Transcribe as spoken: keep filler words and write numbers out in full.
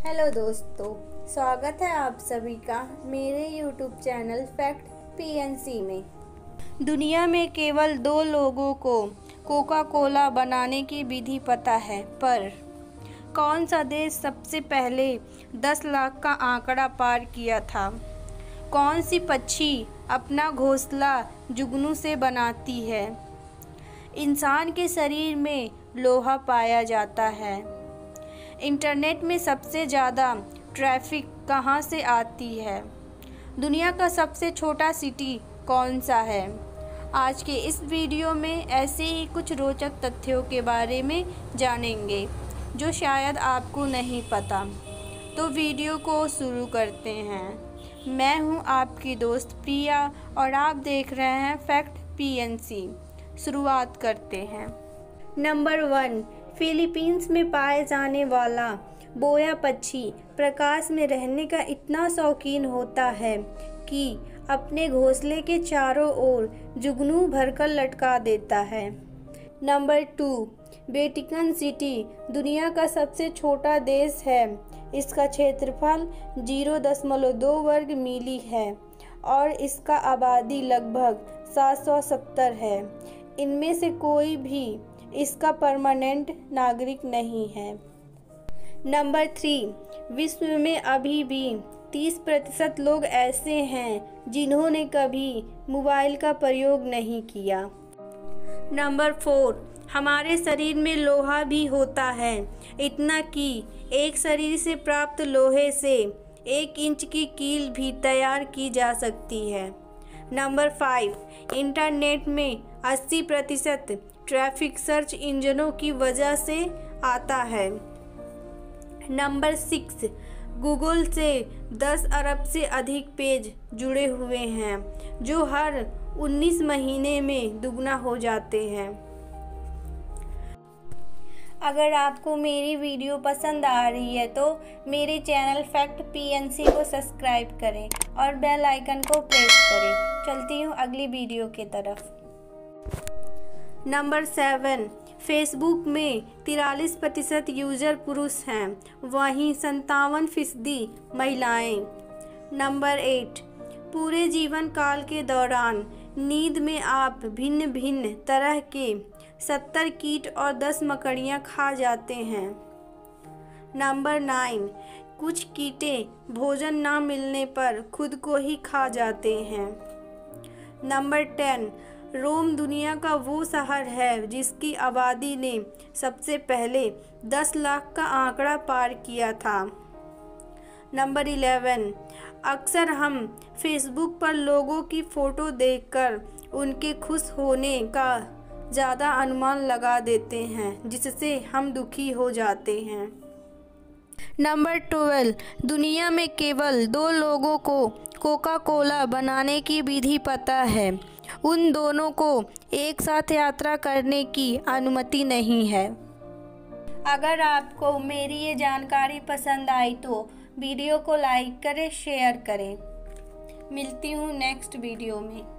Hello दोस्तों, स्वागत है आप सभी का मेरे यूट्यूब चैनल फैक्ट पीएनसी में। दुनिया में केवल दो लोगों को कोका कोला बनाने की विधि पता है, पर कौन सा देश सबसे पहले दस लाख का आंकड़ा पार किया था? कौन सी पक्षी अपना घोंसला जुगनू से बनाती है? इंसान के शरीर में लोहा पाया जाता है। इंटरनेट में सबसे ज़्यादा ट्रैफिक कहाँ से आती है? दुनिया का सबसे छोटा सिटी कौन सा है? आज के इस वीडियो में ऐसे ही कुछ रोचक तथ्यों के बारे में जानेंगे जो शायद आपको नहीं पता। तो वीडियो को शुरू करते हैं। मैं हूं आपकी दोस्त प्रिया और आप देख रहे हैं फैक्ट पीएनसी। शुरुआत करते हैं। नंबर वन, फिलीपींस में पाए जाने वाला बोया पक्षी प्रकाश में रहने का इतना शौकीन होता है कि अपने घोंसले के चारों ओर जुगनू भरकर लटका देता है। नंबर टू, वेटिकन सिटी दुनिया का सबसे छोटा देश है। इसका क्षेत्रफल जीरो दशमलव दो वर्ग मीली है और इसका आबादी लगभग सात सौ सत्तर है। इनमें से कोई भी इसका परमानेंट नागरिक नहीं है। नंबर थ्री, विश्व में अभी भी तीस प्रतिशत लोग ऐसे हैं जिन्होंने कभी मोबाइल का प्रयोग नहीं किया। नंबर फोर, हमारे शरीर में लोहा भी होता है, इतना कि एक शरीर से प्राप्त लोहे से एक इंच की कील भी तैयार की जा सकती है। नंबर फाइव, इंटरनेट में अस्सी प्रतिशत ट्रैफिक सर्च इंजनों की वजह से आता है। नंबर सिक्स, गूगल से दस अरब से अधिक पेज जुड़े हुए हैं जो हर उन्नीस महीने में दुगना हो जाते हैं। अगर आपको मेरी वीडियो पसंद आ रही है तो मेरे चैनल फैक्ट पीएनसी को सब्सक्राइब करें और बेल आइकन को प्रेस करें। चलती हूँ अगली वीडियो की तरफ। नंबर सेवन, फेसबुक में तिरालीस प्रतिशत यूजर पुरुष हैं, वहीं संतावन फीसदी महिलाएं। नंबर एट, पूरे जीवन काल के दौरान नींद में आप भिन्न भिन्न तरह के सत्तर कीट और दस मकड़ियाँ खा जाते हैं। नंबर नाइन, कुछ कीटे भोजन ना मिलने पर खुद को ही खा जाते हैं। नंबर टेन, रोम दुनिया का वो शहर है जिसकी आबादी ने सबसे पहले दस लाख का आंकड़ा पार किया था। नंबर इलेवन, अक्सर हम फेसबुक पर लोगों की फ़ोटो देखकर उनके खुश होने का ज़्यादा अनुमान लगा देते हैं, जिससे हम दुखी हो जाते हैं। नंबर ट्वेल्व, दुनिया में केवल दो लोगों को कोका कोला बनाने की विधि पता है। उन दोनों को एक साथ यात्रा करने की अनुमति नहीं है। अगर आपको मेरी ये जानकारी पसंद आई तो वीडियो को लाइक करें, शेयर करें। मिलती हूँ नेक्स्ट वीडियो में।